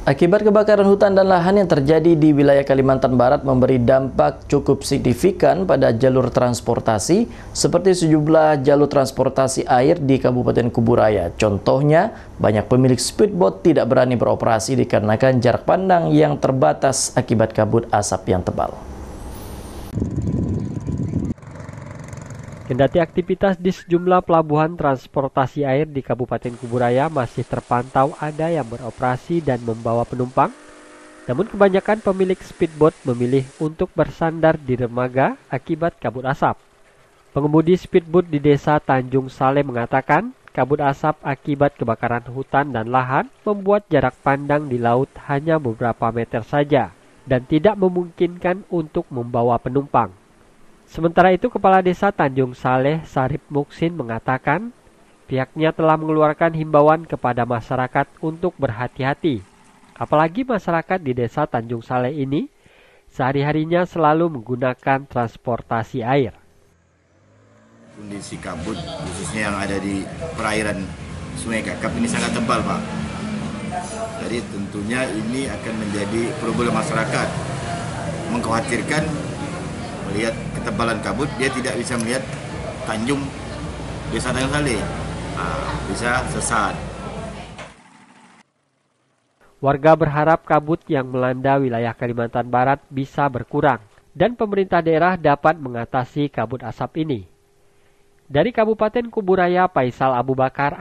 Akibat kebakaran hutan dan lahan yang terjadi di wilayah Kalimantan Barat memberi dampak cukup signifikan pada jalur transportasi seperti sejumlah jalur transportasi air di Kabupaten Kuburaya. Contohnya, banyak pemilik speedboat tidak berani beroperasi dikarenakan jarak pandang yang terbatas akibat kabut asap yang tebal. Kendati aktivitas di sejumlah pelabuhan transportasi air di Kabupaten Kuburaya masih terpantau ada yang beroperasi dan membawa penumpang, namun kebanyakan pemilik speedboat memilih untuk bersandar di dermaga akibat kabut asap. Pengemudi speedboat di Desa Tanjung Saleh mengatakan, kabut asap akibat kebakaran hutan dan lahan membuat jarak pandang di laut hanya beberapa meter saja dan tidak memungkinkan untuk membawa penumpang. Sementara itu, Kepala Desa Tanjung Saleh, Sarip Muksin, mengatakan pihaknya telah mengeluarkan himbauan kepada masyarakat untuk berhati-hati. Apalagi masyarakat di Desa Tanjung Saleh ini sehari-harinya selalu menggunakan transportasi air. Kondisi kabut khususnya yang ada di perairan Sungai Kakap ini sangat tebal, Pak. Jadi tentunya ini akan menjadi problem masyarakat. Mengkhawatirkan melihat ketebalan kabut, dia tidak bisa melihat Desa Tanjung Saleh, bisa sesat. Warga berharap kabut yang melanda wilayah Kalimantan Barat bisa berkurang dan pemerintah daerah dapat mengatasi kabut asap ini. Dari Kabupaten Kuburaya, Faisal Abu Bakar,